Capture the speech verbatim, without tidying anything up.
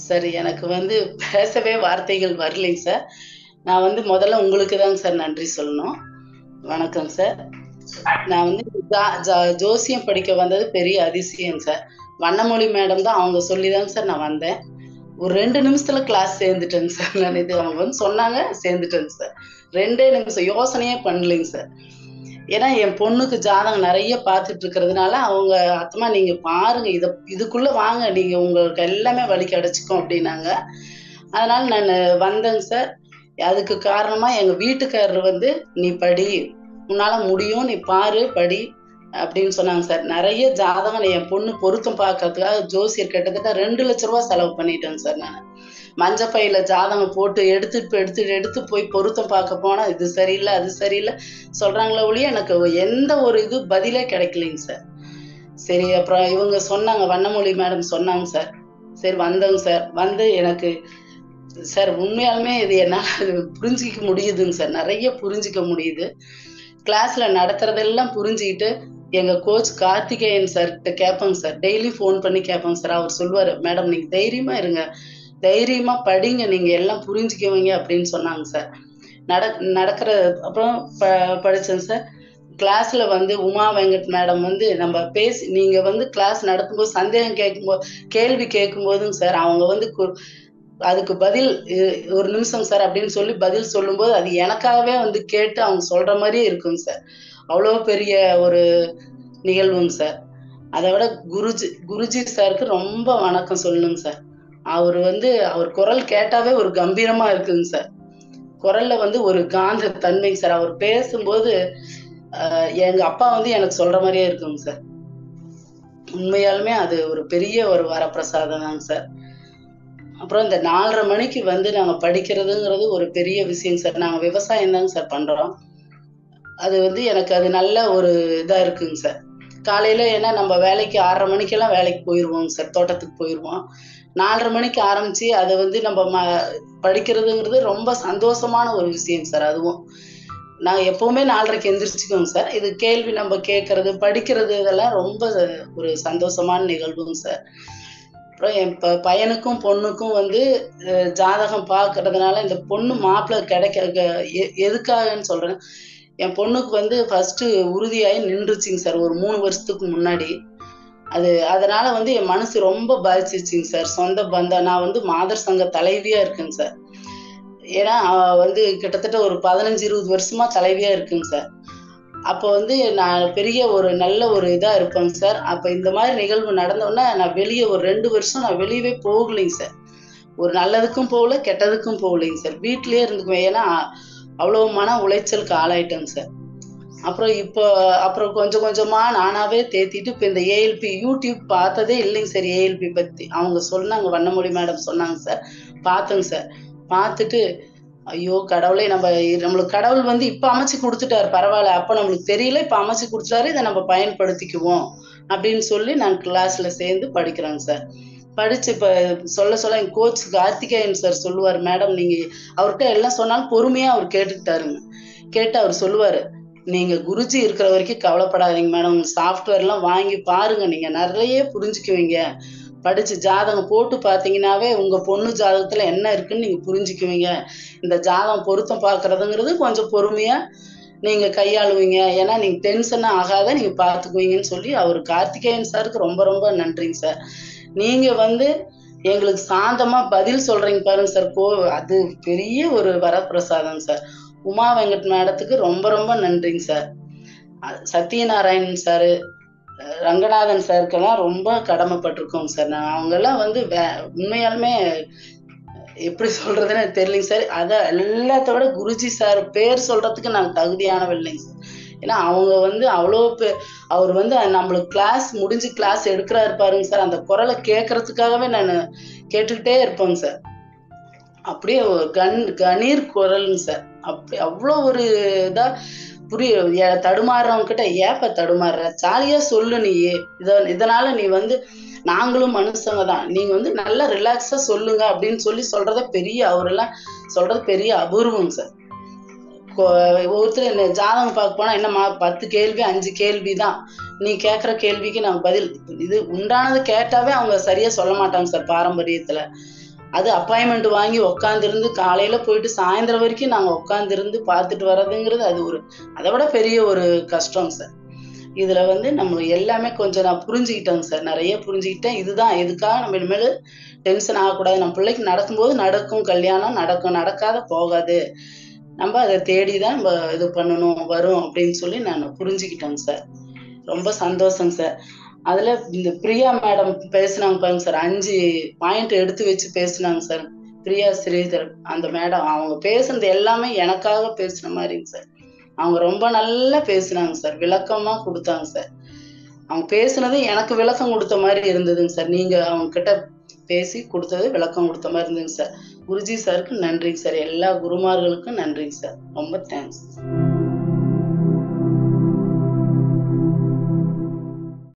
Sir எனக்கு வந்து பேசவே வார்த்தைகள் வரலைங்க சார். நான் வந்து முதல்ல உங்களுக்கு தாங்க சார் நன்றி சொல்லணும். வணக்கம் சார். நான் வந்து ஜா ஜா ஜோசியம் படிக்க வந்தது பெரிய அதிசயம் சார். வண்ணமொழி மேடம் தான் அவங்க சொல்லி தாங்க சார் நான் வந்தேன். ஒரு ரெண்டு நிமிஷத்துல கிளாஸ் சேர்ந்துட்டேங்க சார். நான் இது அவங்க வந்து சொன்னாங்க சேர்ந்துட்டேங்க சார். ரெண்டே நிமிஷம் யோசனையே பண்ணலைங்க சார். ஏன்னா என் பொண்ணுக்கு ஜாதகம் நெறைய பார்த்துட்டு இருக்கிறதுனால, அவங்க "அத்தம்மா நீங்க பாருங்க. இத இதுக்குள்ள வாங்க. நீங்க உங்களுக்கு எல்லாமே வழி கிடைச்சுக்கும்" அப்டின்னாங்க. அதனால நானு வந்தேங்க சார். அதுக்கு காரணமா எங்க வீட்டுக்காரர் வந்து, "நீ படி. உன்னால முடியும். நீ பாரு, படி" அப்டின்னு சொன்னாங்க சார். நெறைய ஜாதகம் என் பொண்ணு பொருத்தம் பார்க்கறதுக்காக ஜோசியர் கிட்டத்தட்ட ரெண்டு லட்ச ரூவா செலவு பண்ணிட்டேங்க சார் நானு. மஞ்ச பையில ஜாதகம் போட்டு எடுத்துட்டு எடுத்து எடுத்து போய் பொருத்தம் பார்க்க போனா, இது சரியில்ல, அது சரியில்ல சொல்றாங்களே ஒழிய, எனக்கு எந்த ஒரு இது பதிலே கிடைக்கலைங்க சார். சரி அப்புறம் இவங்க சொன்னாங்க, வண்ணமொழி மேடம் சொன்னாங்க சார். சரி வந்தேங்க சார். வந்து எனக்கு சார் உண்மையாலுமே இது என்னால புரிஞ்சுக்க முடியுதுங்க சார். நெறைய புரிஞ்சுக்க முடியுது. கிளாஸ்ல நடத்துறதெல்லாம் புரிஞ்சுகிட்டு, எங்க கோச் கார்த்திகேயன் சார்ட்ட கேட்பேங்க சார். டெய்லி ஃபோன் பண்ணி கேட்பேங்க சார். அவர் சொல்லுவாரு, "மேடம் நீங்க தைரியமா இருங்க. தைரியமா படிங்க. நீங்க எல்லாம் புரிஞ்சுக்குவீங்க" அப்படின்னு சொன்னாங்க சார். நடக் நடக்கிற அப்புறம் ப படிச்சேன் சார். கிளாஸ்ல வந்து உமா வெங்கட் மேடம் வந்து நம்ம பேசி நீங்க வந்து கிளாஸ் நடத்தும்போது சந்தேகம் கேட்கும்போது கேள்வி கேட்கும்போதுங்க சார், அவங்க வந்து கு அதுக்கு பதில் "இ ஒரு நிமிஷம் சார்" அப்படின்னு சொல்லி பதில் சொல்லும்போது, அது எனக்காகவே வந்து கேட்டு அவங்க சொல்ற மாரியே இருக்குங்க சார். அவ்வளோ பெரிய ஒரு நிகழ்வுங்க சார். அத விட குருஜி குருஜி சாருக்கு ரொம்ப வணக்கம் சொல்லணுங்க சார். அவரு வந்து அவர் குரல் கேட்டாவே ஒரு கம்பீரமா இருக்குங்க சார். குரல்ல வந்து ஒரு காந்த தன்மைங்க சார். அவர் பேசும்போது, அ எங்க அப்பா வந்து எனக்கு சொல்ற மாரியே இருக்குங்க சார். உண்மையாலுமே அது ஒரு பெரிய ஒரு வரப்பிரசாதம் தாங்க சார். அப்புறம் இந்த நாலரை மணிக்கு வந்து நாங்க படிக்கிறதுங்கிறது ஒரு பெரிய விஷயங்க சார். நாங்க விவசாயம் தாங்க சார் பண்றோம். அது வந்து எனக்கு அது நல்ல ஒரு இதா இருக்குங்க சார். காலையில ஏன்னா நம்ம வேலைக்கு ஆறரை மணிக்கெல்லாம் வேலைக்கு போயிருவோங்க சார். தோட்டத்துக்கு போயிருவோம். நாலரை மணிக்கு ஆரம்பிச்சு அத வந்து நம்ம ம படிக்கிறதுங்கிறது ரொம்ப சந்தோஷமான ஒரு விஷயம் சார் அதுவும். நான் எப்பவுமே 4:30க்கு எந்திரிச்சுக்குவேங்க சார். இது கேள்வி நம்ம கேட்கறது, படிக்கிறது இதெல்லாம் ரொம்ப ஒரு சந்தோஷமான நிகழ்வுங்க சார். அப்புறம் என் ப பையனுக்கும், பொண்ணுக்கும் வந்து அ ஜாதகம் பார்க்கறதுனால இந்த பொண்ணு மாப்பிள்ளை கிடைக்க க எ எதுக்காகன்னு சொல்றேன். என் பொண்ணுக்கு வந்து ஃபர்ஸ்ட்டு உறுதியாயி நின்றுச்சுங்க சார். ஒரு மூணு வருஷத்துக்கு முன்னாடி. அது அதனால வந்து என் மனசு ரொம்ப பாதிச்சிருச்சுங்க சார். சொந்த பந்தம் நான் வந்து மாதர் சங்க தலைவியா இருக்கேங்க சார். ஏன்னா, அவ வந்து கிட்டத்தட்ட ஒரு பதினஞ்சு, இருபது வருஷமா தலைவியா இருக்குங்க சார். அப்போ வந்து நான் பெரிய ஒரு நல்ல ஒரு இதா இருப்பேங்க சார். அப்ப இந்த மாரி நிகழ்வு நடந்தோனே, நான் வெளிய ஒரு ரெண்டு வருஷம் நான் வெளியவே போகலைங்க சார். ஒரு நல்லதுக்கும் போகல, கெட்டதுக்கும் போகலைங்க சார். வீட்லயே இருந்துக்குவேன். ஏன்னா, அவ்வளோ மன உளைச்சலுக்கு ஆளாயிட்டேங்க சார். அப்புறம் இப்போ அப்புறம் கொஞ்சம் கொஞ்சமா நானாவே தேத்திட்டு, இப்ப இந்த ஏஎல்பி யூடியூப் பார்த்ததே இல்லைங்க சார் ஏஎல்பி பத்தி. அவங்க சொன்னாங்க, வண்ணமொழி மேடம் சொன்னாங்க சார். பார்த்தேங்க சார். பார்த்துட்டு, ஐயோ! கடவுளே! நம்ம நம்மளுக்கு கடவுள் வந்து இப்ப அமைச்சு குடுத்துட்டாரு. பரவால்ல. அப்ப நம்மளுக்கு தெரியல. இப்ப அமைச்சு குடுத்துட்டாரு. இத நம்ம பயன்படுத்திக்குவோம். அப்படின்னு சொல்லி நான் கிளாஸ்ல சேர்ந்து படிக்கிறேங்க சார். படிச்சு இப்ப சொல்ல சொல்ல என் கோச் கார்த்திகேயன் சார் சொல்லுவாரு, "மேடம் நீங்க" அவர்ட்ட எல்லாம் சொன்னாலும் பொறுமையா அவரு கேட்டுக்கிட்டாருங்க. கேட்டு அவரு சொல்லுவாரு, "நீங்க குருஜி இருக்கிற வரைக்கும் கவலைப்படாதீங்க மேடம். சாஃப்ட்வேர்லாம் வாங்கி பாருங்க. நீங்க நெறைய புரிஞ்சுக்குவீங்க. படிச்சு ஜாதகம் போட்டு பார்த்தீங்கன்னாவே, உங்க பொண்ணு ஜாதகத்துல என்ன இருக்குன்னு நீங்க புரிஞ்சுக்குவீங்க. இந்த ஜாதகம் பொருத்தம் பார்க்கிறதுங்கிறது கொஞ்சம் பொறுமையா நீங்க கையாளுவீங்க. ஏன்னா, நீங்க டென்ஷன் ஆகாத நீங்க பார்த்துக்குவீங்கன்னு" சொல்லி அவரு கார்த்திகேயன் சாருக்கு ரொம்ப ரொம்ப நன்றிங்க சார். நீங்க வந்து எங்களுக்கு சாந்தமா பதில் சொல்றீங்க பாருங்க சார். கோ அது பெரிய ஒரு வரப்பிரசாதம் சார். உமா வெங்கட் மேடத்துக்கு ரொம்ப ரொம்ப நன்றிங்க சார். அ சத்யநாராயணன் சாரு, ரங்கநாதன் சாருக்கெல்லாம் ரொம்ப கடமைப்பட்டுருக்கோங்க சார். நான் அவங்கலாம் வந்து வே உண்மையாலுமே எப்படி சொல்றதுன்னு எனக்கு தெரியலைங்க சார். அத எல்லாத்த விட குருஜி சார் பேர் சொல்றதுக்கு நான் தகுதியானவ இல்லைங்க சார். ஏன்னா, அவங்க வந்து அவ்வளோ பெ அவரு வந்து நம்மளுக்கு கிளாஸ் முடிஞ்சு கிளாஸ் எடுக்குறாரு பாருங்க சார், அந்த குரல கேட்கறதுக்காகவே நானு கேட்டுக்கிட்டே இருப்பேங்க சார். அப்படியே ஒரு கண் கணீர் குரலுங்க சார். அப்படி அவ்வளோ ஒரு இதா புரிய எ தடுமாறுறவங்க கிட்ட "ஏப்பா தடுமாறுற? ஜாலியா சொல்லு நீயி. இத இதனால நீ வந்து நாங்களும் மனுஷங்க தான். நீங்க வந்து நல்லா ரிலாக்ஸா சொல்லுங்க" அப்படின்னு சொல்லி சொல்றத பெரிய அவரெல்லாம் சொல்றது பெரிய அபூர்வம் சார். கொ ஒவ்வொருத்தர் என்ன ஜாதகம் பார்க்க போனா, "என்னம்மா பத்து கேள்வி, அஞ்சு கேள்வி தான். நீ கேட்கிற கேள்விக்கு நான் பதில்" இது உண்டானது கேட்டாவே அவங்க சரியா சொல்ல மாட்டாங்க சார் பாரம்பரியத்துல. அது அப்பாயின்மெண்ட் வாங்கி உட்காந்துருந்து காலையில போயிட்டு சாயந்தரம் வரைக்கும் நாங்க உட்காந்துருந்து பார்த்துட்டு வர்றதுங்கிறது அது ஒரு அதை விட பெரிய ஒரு கஷ்டம் சார். இதுல வந்து நம்ம எல்லாமே கொஞ்சம் நான் புரிஞ்சுக்கிட்டேங்க சார். நிறைய புரிஞ்சுக்கிட்டேன். இதுதான் இதுக்காக நம்ம இனிமேல் டென்ஷன் ஆகக்கூடாது. நம்ம பிள்ளைக்கு நடக்கும்போது நடக்கும், கல்யாணம் நடக்கும், நடக்காத போகாது. நம்ம அதை தேடி தான் நம்ம இது பண்ணணும் வரும் அப்படின்னு சொல்லி நான் புரிஞ்சுக்கிட்டேங்க சார். ரொம்ப சந்தோஷங்க சார். அதுல இந்த பிரியா மேடம் பேசுனாங்க பாருங்க சார். அஞ்சு பாயிண்ட் எடுத்து வச்சு பேசுனாங்க சார். பிரியா ஸ்ரீதர் அந்த மேடம் அவங்க பேசுனது எல்லாமே எனக்காக பேசுன மாதிரிங்க சார். அவங்க ரொம்ப நல்லா பேசுனாங்க சார். விளக்கமா கொடுத்தாங்க சார். அவங்க பேசுனது எனக்கு விளக்கம் கொடுத்த மாதிரி இருந்ததுங்க சார். நீங்க அவங்க கிட்ட பேசி கொடுத்தது விளக்கம் கொடுத்த மாதிரி இருந்ததுங்க சார். குருஜி சாருக்கு நன்றிங்க சார். எல்லா குருமார்களுக்கும் நன்றிங்க சார். ரொம்ப தேங்க்ஸ்.